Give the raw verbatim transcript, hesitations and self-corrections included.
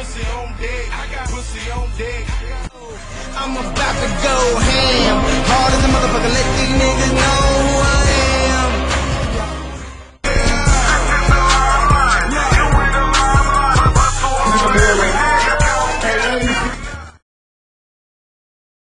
pussy on deck. I got pussy on deck. I'm about to go ham. Hard as a motherfucker, let these niggas know who